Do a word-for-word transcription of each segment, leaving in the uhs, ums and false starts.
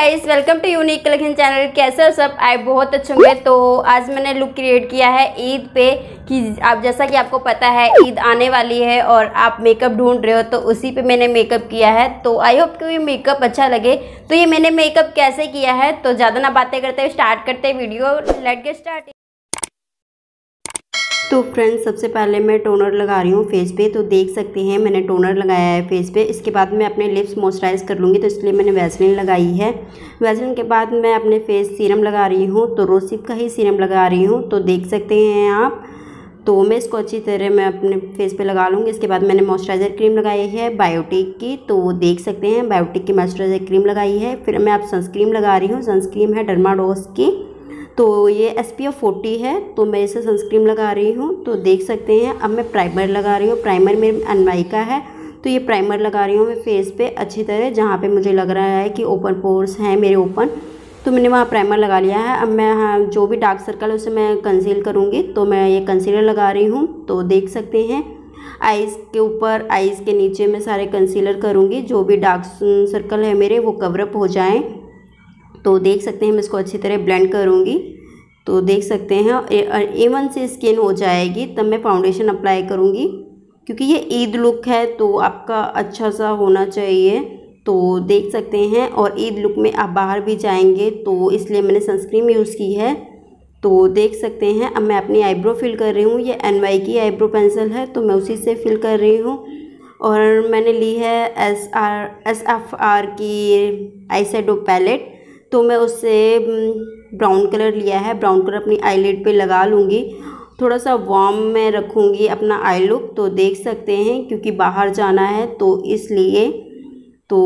Guys, welcome to unique collection channel. कैसे हो सब? आई बहुत अच्छे होंगे। तो आज मैंने लुक क्रिएट किया है ईद पे कि आप जैसा कि आपको पता है ईद आने वाली है और आप मेकअप ढूंढ रहे हो, तो उसी पे मैंने मेकअप किया है। तो आई होप कि ये मेकअप अच्छा लगे। तो ये मैंने मेकअप कैसे किया है, तो ज़्यादा ना बातें करते हुए स्टार्ट करते हैं वीडियो। Let get start. तो फ्रेंड्स, सबसे पहले मैं टोनर लगा रही हूँ फेस पे। तो देख सकते हैं मैंने टोनर लगाया है फेस पे। इसके बाद मैं अपने लिप्स मॉइस्चराइज कर लूँगी, तो इसलिए मैंने वैसलीन लगाई है। वैसलीन के बाद मैं अपने फेस सीरम लगा रही हूँ, तो रोसिप का ही सीरम लगा रही हूँ। तो देख सकते हैं आप। तो मैं इसको अच्छी तरह मैं अपने फेस पे लगा लूँगी। इसके बाद मैंने मॉइस्चराइज़र क्रीम लगाई है बायोटिक की, तो वो देख सकते हैं बायोटिक की मॉइस्चराइज़र क्रीम लगाई है। फिर मैं अब सनस्क्रीन लगा रही हूँ। सनस्क्रीन है डर्माडोज की, तो ये एस पी एफ फोर्टी है, तो मैं इसे सनस्क्रीन लगा रही हूँ। तो देख सकते हैं अब मैं प्राइमर लगा रही हूँ। प्राइमर मेरे एनवाई का है, तो ये प्राइमर लगा रही हूँ मैं फेस पे अच्छी तरह। जहाँ पे मुझे लग रहा है कि ओपन पोर्स हैं मेरे ओपन, तो मैंने वहाँ प्राइमर लगा लिया है। अब मैं हाँ, जो भी डार्क सर्कल है उसे मैं कंसील करूँगी, तो मैं ये कंसीलर लगा रही हूँ। तो देख सकते हैं आइज़ के ऊपर, आइज़ के नीचे मैं सारे कंसीलर करूँगी, जो भी डार्क सर्कल है मेरे वो कवरअप हो जाएँ। तो देख सकते हैं मैं इसको अच्छी तरह ब्लेंड करूँगी। तो देख सकते हैं एवन से स्किन हो जाएगी, तब मैं फाउंडेशन अप्लाई करूँगी, क्योंकि ये ईद लुक है तो आपका अच्छा सा होना चाहिए। तो देख सकते हैं, और ईद लुक में आप बाहर भी जाएंगे, तो इसलिए मैंने सनस्क्रीन यूज़ की है। तो देख सकते हैं अब मैं अपनी आईब्रो फिल कर रही हूँ। ये एन वाई की आईब्रो पेंसिल है, तो मैं उसी से फिल कर रही हूँ। और मैंने ली है S R S F R की आई शेडो पैलेट, तो मैं उससे ब्राउन कलर लिया है। ब्राउन कलर अपनी आईलिड पे लगा लूँगी। थोड़ा सा वार्म में रखूँगी अपना आई लुक। तो देख सकते हैं क्योंकि बाहर जाना है तो इसलिए, तो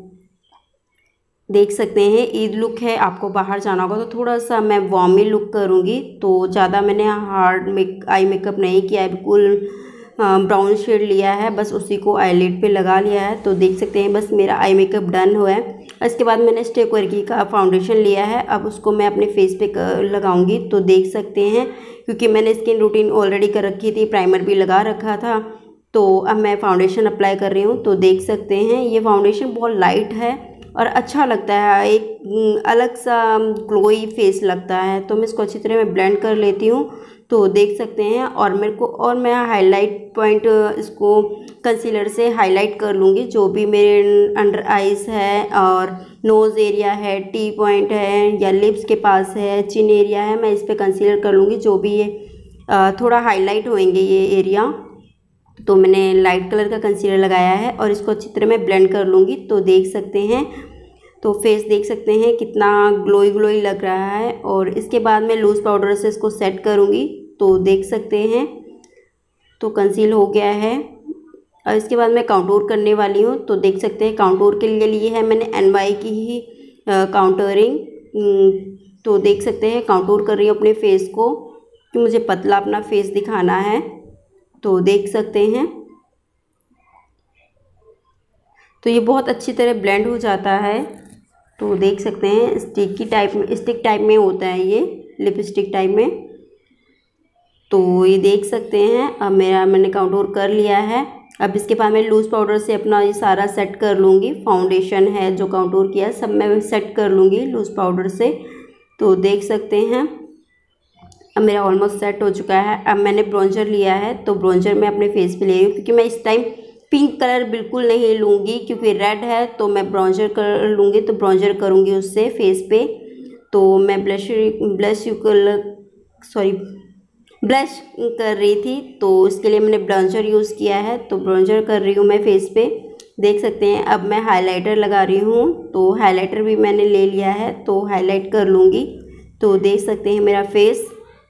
देख सकते हैं ईद लुक है, आपको बाहर जाना होगा तो थोड़ा सा मैं वार्मी लुक करूँगी। तो ज़्यादा मैंने हार्ड मेक आई मेकअप नहीं किया है, बिल्कुल ब्राउन शेड लिया है, बस उसी को आईलिड पे लगा लिया है। तो देख सकते हैं बस मेरा आई मेकअप डन हुआ है। इसके बाद मैंने स्टेक वर्की का फाउंडेशन लिया है, अब उसको मैं अपने फेस पे लगाऊंगी। तो देख सकते हैं क्योंकि मैंने स्किन रूटीन ऑलरेडी कर रखी थी, प्राइमर भी लगा रखा था, तो अब मैं फाउंडेशन अप्लाई कर रही हूँ। तो देख सकते हैं ये फाउंडेशन बहुत लाइट है और अच्छा लगता है, एक अलग सा ग्लोई फेस लगता है। तो मैं इसको अच्छी तरह मैं ब्लेंड कर लेती हूँ। तो देख सकते हैं, और मेरे को और मैं हाईलाइट पॉइंट इसको कंसीलर से हाईलाइट कर लूँगी, जो भी मेरे अंडर आइज़ है और नोज़ एरिया है, टी पॉइंट है या लिप्स के पास है, चिन एरिया है, मैं इस पर कंसीलर कर लूँगी, जो भी ये थोड़ा हाईलाइट होंगे ये एरिया। तो मैंने लाइट कलर का कंसीलर लगाया है और इसको अच्छी तरह मैं ब्लेंड कर लूँगी। तो देख सकते हैं, तो फेस देख सकते हैं कितना ग्लोई ग्लोई लग रहा है। और इसके बाद मैं लूज़ पाउडर से इसको सेट करूँगी। तो देख सकते हैं, तो कंसील हो गया है। और इसके बाद मैं काउंटूर करने वाली हूँ। तो देख सकते हैं काउंटूर के लिए लिए है मैंने एन वाई की ही काउंटरिंग। तो देख सकते हैं काउंटूर कर रही हूँ अपने फेस को, कि मुझे पतला अपना फेस दिखाना है। तो देख सकते हैं, तो ये बहुत अच्छी तरह ब्लेंड हो जाता है। तो देख सकते हैं स्टिक की टाइप में, स्टिक टाइप में होता है ये, लिपस्टिक टाइप में। तो ये देख सकते हैं अब मेरा मैंने काउंटूर कर लिया है। अब इसके बाद मैं लूज़ पाउडर से अपना ये सारा सेट कर लूँगी। फाउंडेशन है जो काउंटूर किया सब मैं सेट कर लूँगी लूज़ पाउडर से। तो देख सकते हैं अब मेरा ऑलमोस्ट सेट हो चुका है। अब मैंने ब्रोंजर लिया है, तो ब्रोंजर मैं अपने फेस पे ले रही हूँ, क्योंकि मैं इस टाइम पिंक कलर बिल्कुल नहीं लूँगी, क्योंकि रेड है तो मैं ब्राउज़र कर लूँगी। तो ब्राउज़र करूँगी उससे फेस पे। तो मैं blush blush colour sorry blush कर रही थी, तो इसके लिए मैंने ब्राउज़र यूज़ किया है। तो ब्राउज़र कर रही हूँ मैं फेस पे। देख सकते हैं अब मैं हाइलाइटर लगा रही हूँ। तो हाइलाइटर भी मैंने ले लिया है, तो हाईलाइट कर लूँगी। तो देख सकते हैं मेरा फेस,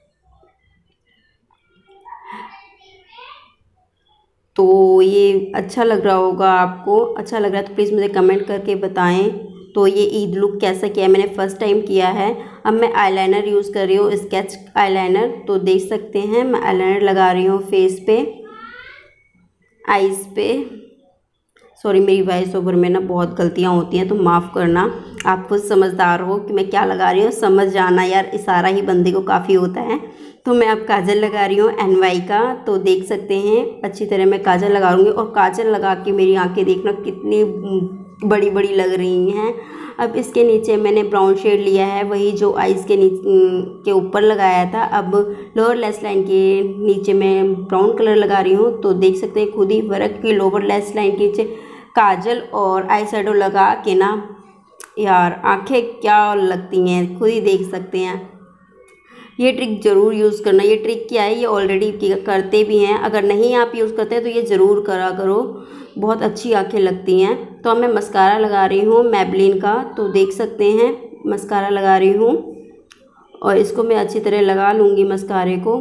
तो ये अच्छा लग रहा होगा आपको। अच्छा लग रहा है तो प्लीज़ मुझे कमेंट करके बताएं। तो ये ईद लुक कैसा किया है, मैंने फ़र्स्ट टाइम किया है। अब मैं आईलाइनर यूज़ कर रही हूँ, स्केच आईलाइनर। तो देख सकते हैं मैं आईलाइनर लगा रही हूँ फेस पे, आईज़ पे। सॉरी, मेरी वॉइस ओवर में ना बहुत गलतियाँ होती हैं, तो माफ़ करना। आप खुद समझदार हो कि मैं क्या लगा रही हूँ, समझ जाना यार, इशारा ही बंदे को काफ़ी होता है। तो मैं अब काजल लगा रही हूँ एन वाई का। तो देख सकते हैं अच्छी तरह मैं काजल लगाऊंगी, और काजल लगा के मेरी आंखें देखना कितनी बड़ी बड़ी लग रही हैं। अब इसके नीचे मैंने ब्राउन शेड लिया है, वही जो आईज़ के नीचे के ऊपर लगाया था। अब लोअर लेस लाइन के नीचे मैं ब्राउन कलर लगा रही हूँ। तो देख सकते हैं खुद ही वर्क की लोअर लेस लाइन के नीचे काजल और आई शेडो लगा के ना यार आंखें क्या लगती हैं, खुद ही देख सकते हैं। ये ट्रिक ज़रूर यूज़ करना। ये ट्रिक क्या है, ये ऑलरेडी करते भी हैं, अगर नहीं आप यूज़ करते हैं तो ये ज़रूर करा करो, बहुत अच्छी आंखें लगती हैं। तो अब मैं मस्कारा लगा रही हूँ मैबलिन का। तो देख सकते हैं मस्कारा लगा रही हूँ और इसको मैं अच्छी तरह लगा लूँगी मस्कारे को।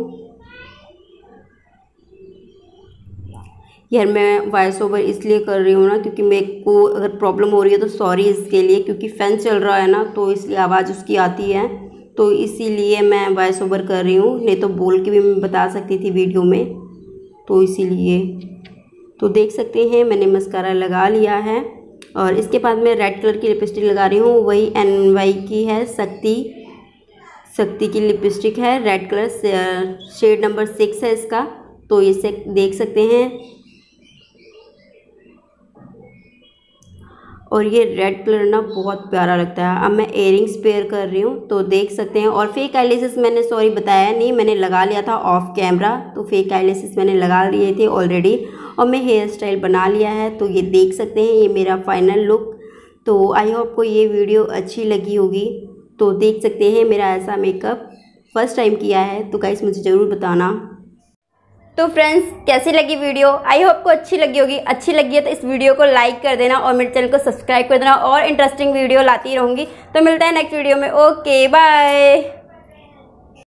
यार मैं वॉइस ओवर इसलिए कर रही हूँ ना क्योंकि मेरे को अगर प्रॉब्लम हो रही है तो सॉरी इसके लिए, क्योंकि फ़ैन चल रहा है ना तो इसलिए आवाज़ उसकी आती है, तो इसीलिए मैं वॉइस ओवर कर रही हूँ। नहीं तो बोल के भी मैं बता सकती थी वीडियो में, तो इसीलिए। तो देख सकते हैं मैंने मस्कारा लगा लिया है और इसके बाद मैं रेड कलर की लिपस्टिक लगा रही हूँ। वही एन वाई की है, शक्ति शक्ति की लिपस्टिक है, red colour, shade number six है इसका। तो इसे देख सकते हैं और ये रेड कलर ना बहुत प्यारा लगता है। अब मैं इयरिंग्स पेयर कर रही हूँ। तो देख सकते हैं और फेक आईलैशेस मैंने सॉरी बताया नहीं, मैंने लगा लिया था ऑफ कैमरा। तो फेक आईलैशेस मैंने लगा लिए थे ऑलरेडी और मैं हेयर स्टाइल बना लिया है। तो ये देख सकते हैं ये मेरा फाइनल लुक। तो आई होप को ये वीडियो अच्छी लगी होगी। तो देख सकते हैं मेरा ऐसा मेकअप फर्स्ट टाइम किया है, तो गाइस मुझे ज़रूर बताना। तो फ्रेंड्स कैसी लगी वीडियो, आई होप को अच्छी लगी होगी। अच्छी लगी है तो इस वीडियो को लाइक कर देना और मेरे चैनल को सब्सक्राइब कर देना और इंटरेस्टिंग वीडियो लाती रहूँगी। तो मिलता है नेक्स्ट वीडियो में। Okay bye.